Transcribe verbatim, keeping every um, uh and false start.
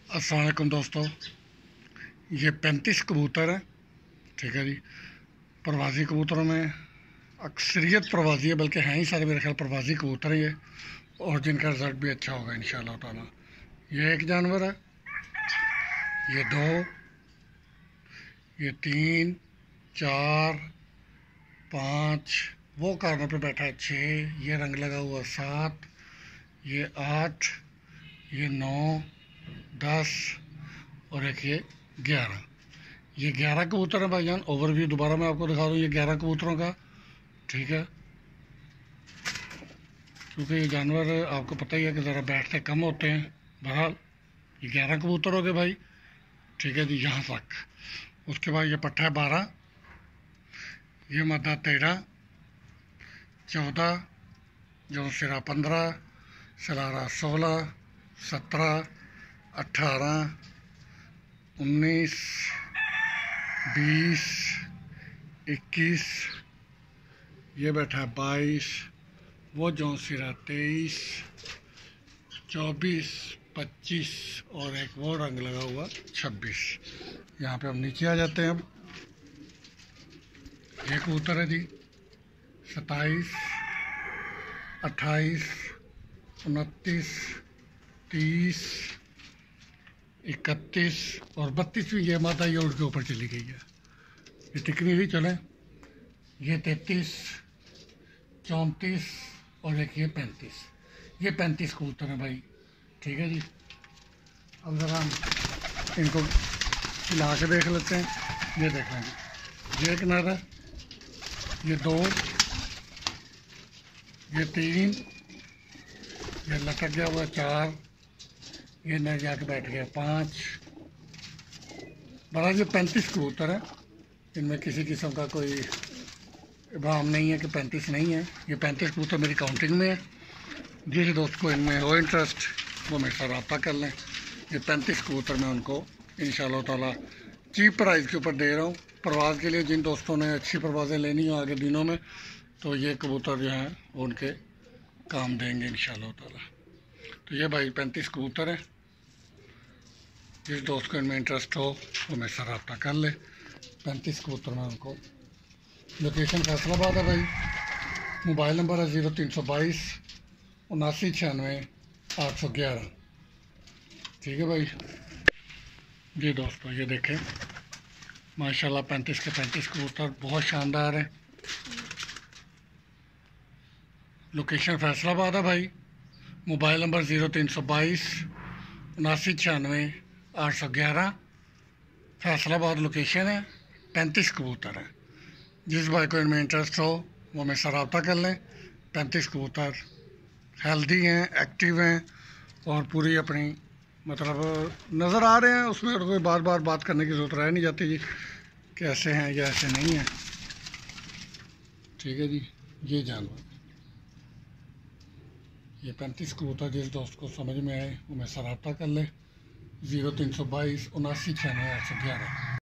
अस्सलाम वालेकुम दोस्तों, ये पैंतीस कबूतर हैं। ठीक है जी। प्रवासी कबूतरों में अक्सरियत प्रवासी है, बल्कि हैं ही सारे मेरे ख्याल प्रवासी कबूतर हैं ये, और जिनका रिज़ल्ट भी अच्छा होगा इंशाअल्लाह ताला। ये एक जानवर है, ये दो, ये तीन, चार, पाँच, वो कार्नर पे बैठा है छः, ये रंग लगा हुआ सात, ये आठ, ये नौ, दस और एक ये ग्यारह। ये ग्यारह कबूतर हैं भाईजान। ओवरव्यू दोबारा मैं आपको दिखा दूँ ये ग्यारह कबूतरों का। ठीक है, क्योंकि ये जानवर आपको पता ही है कि ज़रा बैठते कम होते हैं। बहरहाल ये ग्यारह कबूतर हो गए भाई। ठीक है जी, यहाँ तक। उसके बाद ये पट्टा है बारह, ये मद्दा तेरह, चौदह, जौनसिरा पंद्रह, सलारा सोलह, सत्रह, अट्ठारह, उन्नीस, बीस, इक्कीस, ये बैठा है बाईस, वो जौनसिरा तेईस, चौबीस, पच्चीस और एक वो रंग लगा हुआ छब्बीस। यहाँ पे हम नीचे आ जाते हैं। अब ये कबूतर है जी सत्ताईस, अट्ठाईस, उनतीस, तीस, इकतीस और बत्तीसवीं ये माता ये उड़ के ऊपर चली गई है। ये टिकनी भी चले। ये तैतीस, चौंतीस और एक ये पैंतीस। ये पैंतीस कबूतर हैं भाई। ठीक है जी। अब ज़रा हम इनको हिला के देख लेते हैं। ये देख लेंगे, ये एक नर है, ये दो, ये तीन, ये लटक गया हुआ चार, ये नर जाके बैठ गया पाँच। बड़ा ये पैंतीस कबूतर है। इनमें किसी किस्म का कोई इबाम नहीं है कि पैंतीस नहीं है। ये पैंतीस कबूतर मेरी काउंटिंग में है। जिस दोस्त को इनमें हो इंटरेस्ट वो मेरे साथ रब्ता कर लें। ये पैंतीस कबूतर मैं उनको इंशाअल्लाह ताला चीप प्राइस के ऊपर दे रहा हूँ। परवाज़ के लिए जिन दोस्तों ने अच्छी परवाज़ें लेनी हो आगे दिनों में, तो ये कबूतर जो हैं वो उनके काम देंगे इंशाअल्लाह ताला। तो ये भाई पैंतीस कबूतर हैं। जिस दोस्त को इनमें इंटरेस्ट हो वो मेरे साथ रब्ता कर ले। पैंतीस कबूतर में उनको। लोकेशन फैसलाबाद है भाई। मोबाइल नंबर है ज़ीरो तीन सौ बाईस उनासी छियानवे आठ सौ ग्यारह। ठीक है भाई जी। दोस्तों ये देखें माशाल्लाह पैंतीस के पैंतीस कबूतर बहुत शानदार हैं। लोकेशन फैसलाबाद है भाई। मोबाइल नंबर ज़ीरो तीन सौ बाईस उनासी छियानवे आठ सौ ग्यारह। फैसलाबाद लोकेशन है। पैंतीस कबूतर हैं। जिस भाई को इनमें इंटरेस्ट हो वो मेरे साथ रब्ता कर लें। पैंतीस कबूतर हेल्दी हैं, एक्टिव हैं और पूरी अपनी मतलब नज़र आ रहे हैं। उसमें कोई बार बार बात करने की ज़रूरत रह नहीं जाती जी कि ऐसे हैं या ऐसे नहीं हैं। ठीक है जी। ये जानवर ये पैंतीस कबूतर जिस दोस्त को समझ में आए वो मेरे साथ रब्ता कर ले। ज़ीरो तीन सौ बाईस उनासी छियानवे आठ सौ ग्यारह।